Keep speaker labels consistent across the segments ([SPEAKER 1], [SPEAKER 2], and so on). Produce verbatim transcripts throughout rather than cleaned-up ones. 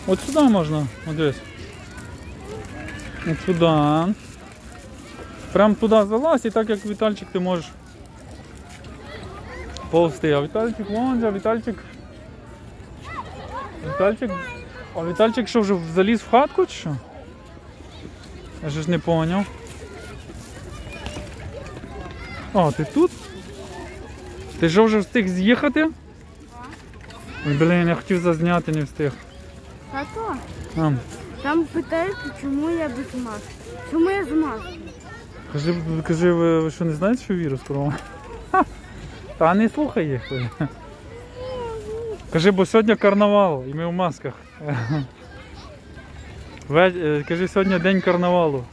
[SPEAKER 1] От сюди можна, от дивись. От сюди. Прям туди залазь і так як Вітальчик ти можеш повзти. А Вітальчик вон же, Вітальчик. Вітальчик. А Вітальчик що вже заліз в хатку чи що? Я ж не поняв. А, ти тут? Ти ж вже встиг з'їхати? Ой, блін, я хотів зазняти, не встиг.
[SPEAKER 2] Тато,
[SPEAKER 1] Там,
[SPEAKER 2] там питаються, чому я без маски. Чому я з маскою?
[SPEAKER 1] кажи, кажи, ви, ви що не знаєте, що вірус корона? Та не слухай їх. Кажи, бо сьогодні карнавал і ми в масках. Ве- Кажи, сьогодні день карнавалу.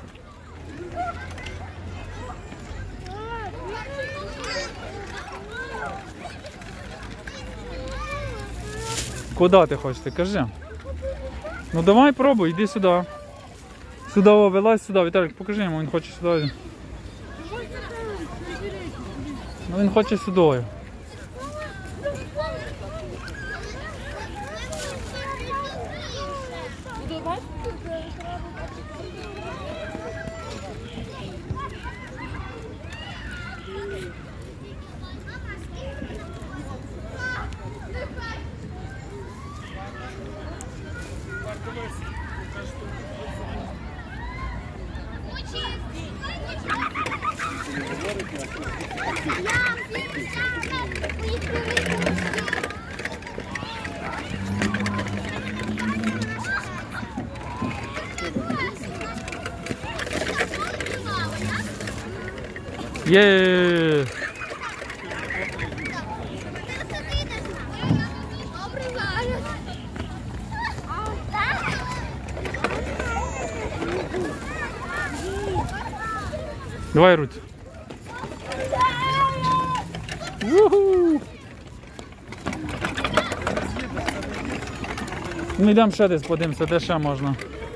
[SPEAKER 1] Куди ти хочеш? Ти кажи. Ну давай пробуй, йди сюди. Сюди, о, вилазь сюди. Віталік, покажи йому, він хоче сюди. Ну він хоче сюди. Є. Давай, Руть. Уху. Ми йдемо ще десь подивимося, де ще можна.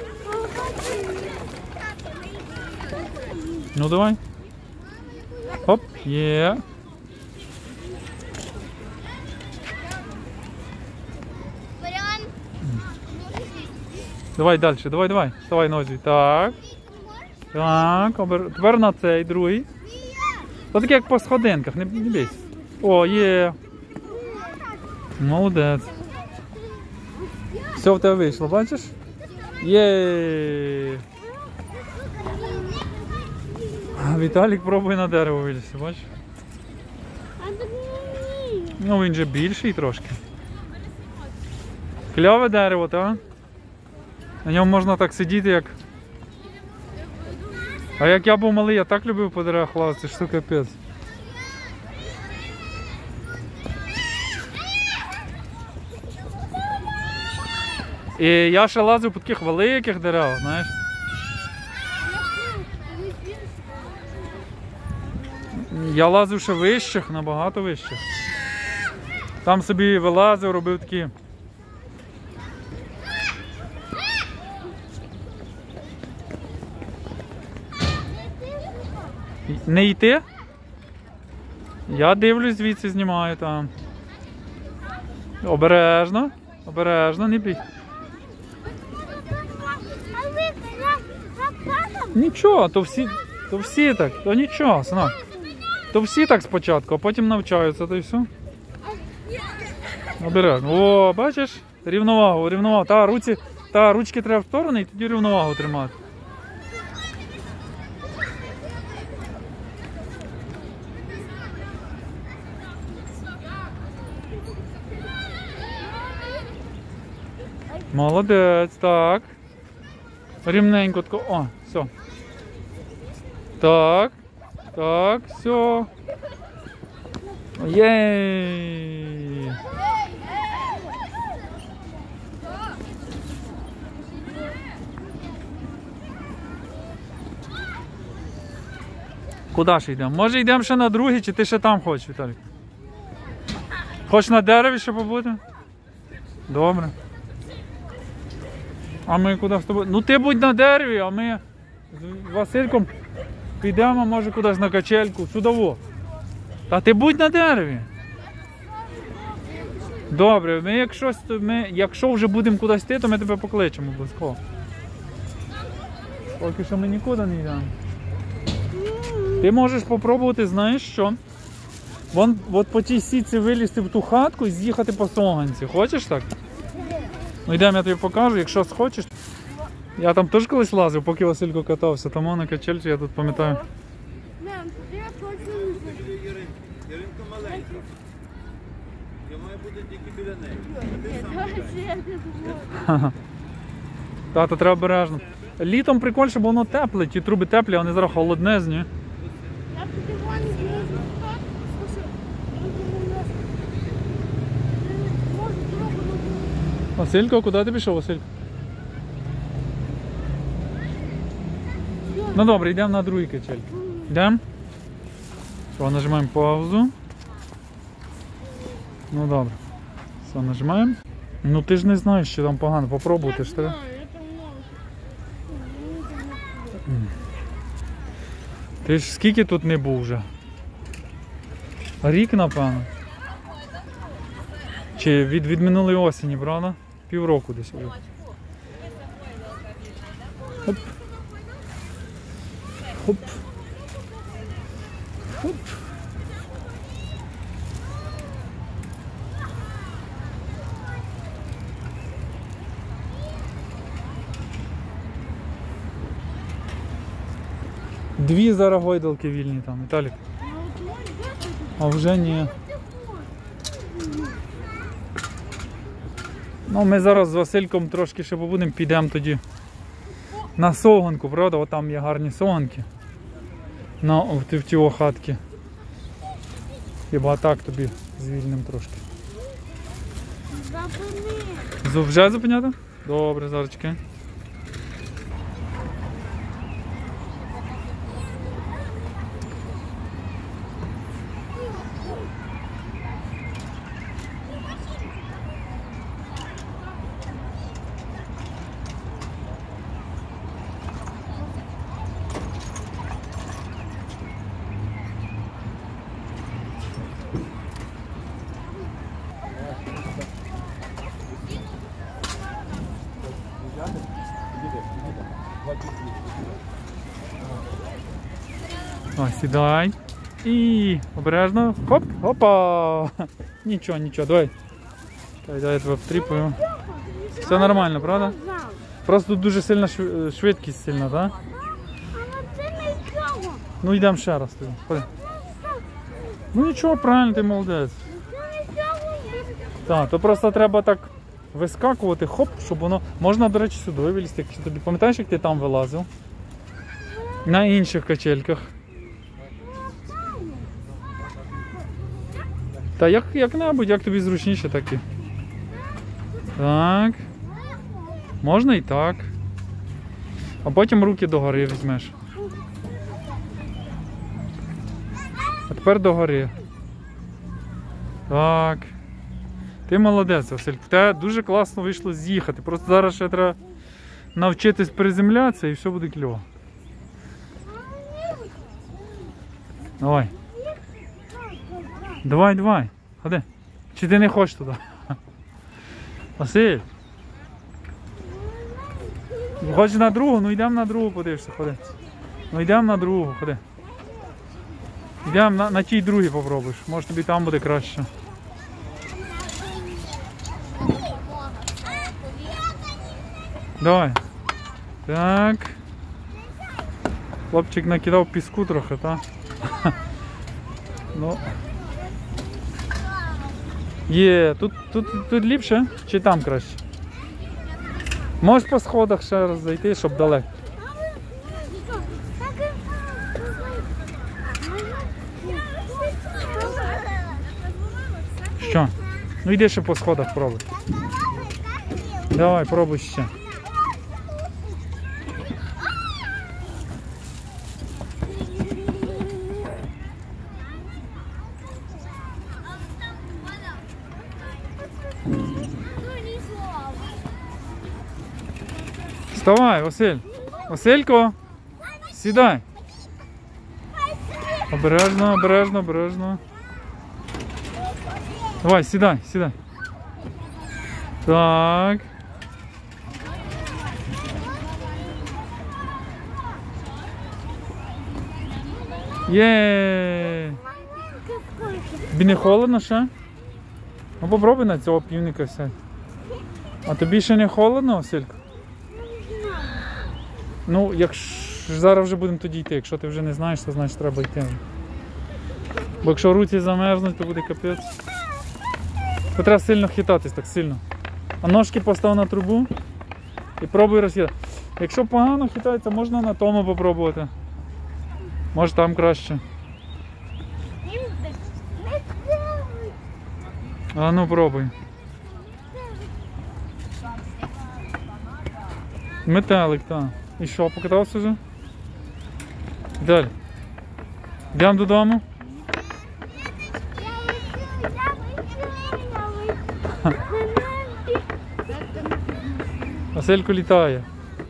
[SPEAKER 1] Ну давай. Хоп, є. Давай далі, давай, давай. Вставай нозі. Так. Так, обер... тепер на цей другий. Ось таке як по сходинках, не, не бійся. О, є. Молодець. Все в тебе вийшло, бачиш? Є. Віталік пробує на дерево вилізти, бачиш? Ну він же більший трошки. Кльове дерево, так? На ньому можна так сидіти, як... А як я був малий, я так любив по деревах лазити, що капець. І я ще лазив по таких великих деревах, знаєш. Я лазив ще вищих, набагато вищих. Там собі вилазив, робив такі. Не йти? Я дивлюсь, звідси знімаю там. Обережно, обережно, не бій. Нічого, то всі, то всі так, то нічого, синок. То всі так спочатку, а потім навчаються, то й все. Обережно. О, бачиш? Рівновагу, рівновагу. Та, руці, та ручки треба в сторони і тоді рівновагу тримати. Молодець, так. Рівненько тако. О, все. Так. Так, все. Єй. Куди ж йдемо? Може йдемо ще на другий, чи ти ще там хочеш, Віталік? Хочеш на дереві ще побути? Добре. А ми куди з тобою? Ну ти будь на дереві, а ми з Васильком підемо, може, кудись на качельку, сюди во. Та ти будь на дереві. Добре, ми якщо, ми, якщо вже будемо кудись йти, то ми тебе покличемо обов'язково. Поки що ми нікуди не йдемо. Ти можеш спробувати, знаєш що? Вон, от по тій сітці вилізти в ту хатку і з'їхати по Соганці. Хочеш так? Ну йдемо, я тобі покажу, якщо схочеш. Я там теж колись лазив, поки Василько катався, там на качельці, я тут пам'ятаю.
[SPEAKER 2] Мам, я хочу.
[SPEAKER 3] Яринка маленька. Я маю бути тільки біля неї.
[SPEAKER 1] Тато, треба обережно. Літом прикольше, бо воно тепле, ті труби теплі, а вони зараз холоднезні.
[SPEAKER 2] Я подивлюсь,
[SPEAKER 1] Василько, куди ти пішов, Василь? Ну добре, йдемо на другий качель. Йдемо? Все, нажимаємо паузу. Ну добре. Все, нажимаємо. Ну ти ж не знаєш, що там погано, попробуйте ж треба. Ти ж скільки тут не був вже? Рік, напевно. Чи від, від минулої осені, правда? Півроку десь вже. Хоп. Хоп. Хоп. Дві зараз гойдалки вільні там, Віталік. А вже ні. Ну, ми зараз з Васильком трошки ще побудемо, підемо тоді на Соганку, правда? О, там є гарні Соганки. На, в, в ті хатки. Хіба так тобі звільним трошки.
[SPEAKER 2] Запини.
[SPEAKER 1] Вже зупиняти? Добре, зараз чекай. Ой, сідай. І обережно. Хоп, опа. Нічого, нічого, давай. Чекай, давай я тебе втріпаю. Все нормально, правда? Просто тут дуже сильна шв- швидкість сильна, так? Ну йдемо ще раз тобі. Ходи. Ну нічого, правильно, ти молодець. Так, то просто треба так вискакувати, хоп, щоб воно... Можна, до речі, сюди вилізти. Якщо тобі пам'ятаєш, як ти там вилазив? На інших качельках. Та як, як-небудь, як тобі зручніше, так і. Так. Можна і так. А потім руки догори візьмеш. А тепер догори. Так. Ти молодець, Василь. В тебе дуже класно вийшло з'їхати. Просто зараз ще треба навчитись приземлятися і все буде кльово. Давай. Давай, давай. Ходи. Чи ти не хочеш туди? Василь. Хочеш на другу? Ну йдемо на другу, подивишся, ходи. Ну йдемо на другу, ходи. Йдемо на, на тій другій попробуєш. Може тобі там буде краще. Давай. Так. Хлопчик накидав піску трохи, так? Ну. Є, тут, тут, тут ліпше чи там краще? Можеш по сходах ще раз зайти, щоб далеко. Що? Ну йди ще по сходах пробуй. Давай, пробуй ще. Вставай, Василь. Василько, сідай. Обережно, обережно, обережно. Давай, сідай, сідай. Так. Є. Тобі не холодно ще? Ну попробуй на цього півника сядь. А тобі ще не холодно, Василько? Ну, якщо зараз вже будемо тоді йти. Якщо ти вже не знаєш, то значить треба йти. Бо якщо руці замерзнуть, то буде капець. То треба сильно хитатись, так сильно. А ножки постав на трубу і пробуй розхитати. Якщо погано хитається, можна на тому попробувати. Може там краще. А ну пробуй. Метелик, так. І що, покатався вже? Далі. Йдемо додому. Василько літає.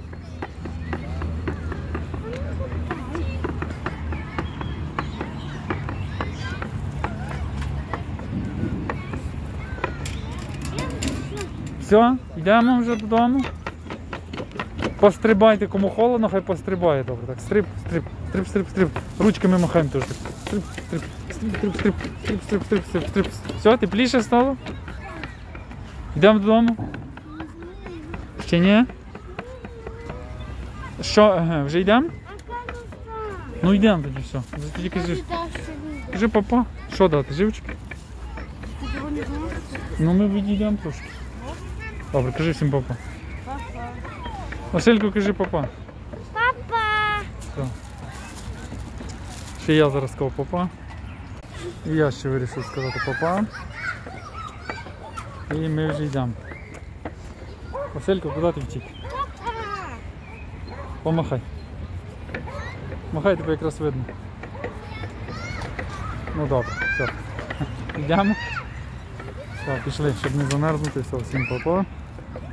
[SPEAKER 1] Все, йдемо вже додому. Пострибайте, кому холодно, хай пострибає, добре. Так, стрип, стрип, стрип, стрип, стрип. Ручками махаємо теж. Стрип, стрип, стрип, стрип, стрип, стрип, стрип, стрип, стрип, стрип. Все, тепліше стало? Йдемо додому? Ще ні? Що, ага, вже йдемо? Ну йдемо тоді, все. Тоді кажи, кажи папа. Що дати, живчики? Ну ми відійдемо трошки. Добре, кажи всім папа. Васильку, кажи папа.
[SPEAKER 2] Папа!
[SPEAKER 1] Все. Ще я зараз сказав папа. І я ще вирішив сказати папа. І ми вже йдемо. Василько, куди ти втік? Помахай. Махай, тебе якраз видно. Ну добре, все. Йдемо. Так, пішли, щоб не замерзнути. Все, всім папа.